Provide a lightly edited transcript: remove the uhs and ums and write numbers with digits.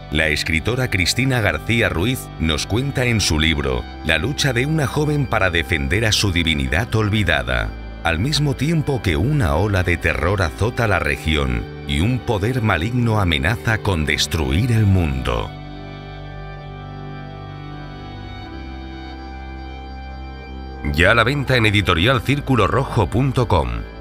La escritora Cristina García Ruiz nos cuenta en su libro la lucha de una joven para defender a su divinidad olvidada, al mismo tiempo que una ola de terror azota la región y un poder maligno amenaza con destruir el mundo. Ya a la venta en editorialcirculorrojo.com.